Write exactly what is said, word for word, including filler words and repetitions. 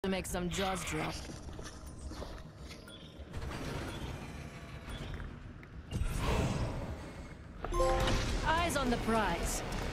to make some jaws drop. Eyes on the prize.